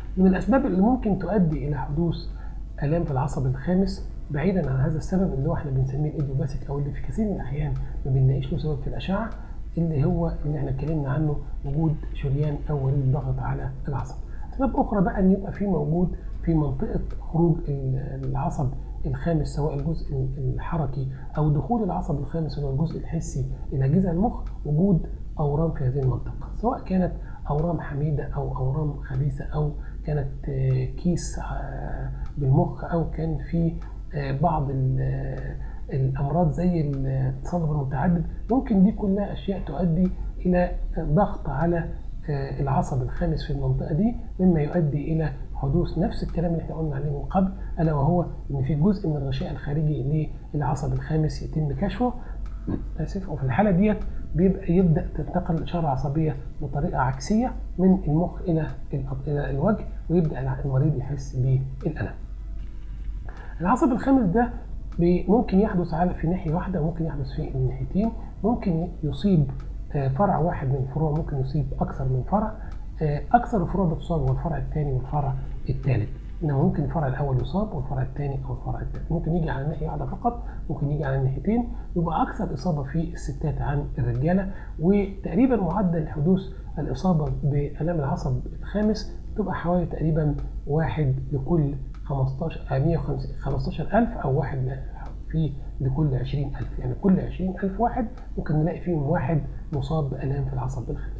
من الأسباب اللي ممكن تؤدي إلى حدوث آلام في العصب الخامس بعيدا عن هذا السبب اللي هو احنا بنسميه الايديوباثيك، او اللي في كثير من الأحيان ما بنلاقيش له سبب في الأشعة، اللي هو اللي احنا اتكلمنا عنه، وجود شريان أو وريد ضغط على العصب. أسباب أخرى بقى إن يبقى في موجود في منطقة خروج العصب الخامس، سواء الجزء الحركي أو دخول العصب الخامس اللي هو الجزء الحسي إلى جذع المخ، وجود أورام في هذه المنطقة، سواء كانت أورام حميدة أو أورام خبيثة، أو كانت كيس بالمخ، أو كان في بعض الأمراض زي التصلب المتعدد. ممكن دي كلها أشياء تؤدي إلى ضغط على العصب الخامس في المنطقة دي، مما يؤدي إلى حدوث نفس الكلام اللي احنا قلنا عليه من قبل، ألا وهو إن في جزء من الغشاء الخارجي للعصب الخامس يتم كشفه. وفي الحالة ديت يبدأ تنتقل الإشارة العصبية بطريقة عكسية من المخ إلى الوجه، ويبدأ المريض يحس بالألم. العصب الخامس ده ممكن يحدث في ناحية واحدة، وممكن يحدث في الناحيتين، ممكن يصيب فرع واحد من الفروع، ممكن يصيب أكثر من فرع. أكثر الفروع بتصاب هو الفرع الثاني والفرع الثالث، إنما ممكن الفرع الأول يصاب والفرع الثاني أو الفرع الثالث. ممكن يجي على ناحية واحدة فقط، ممكن يجي على الناحيتين. يبقى أكثر إصابة في الستات عن الرجالة، وتقريبا معدل حدوث الإصابة بآلام العصب الخامس تبقى حوالي تقريبا 1 لكل 115,000 أو 1 لكل 20,000. يعني كل 20,000 واحد ممكن نلاقي فيهم واحد مصاب بآلام في العصب الخامس.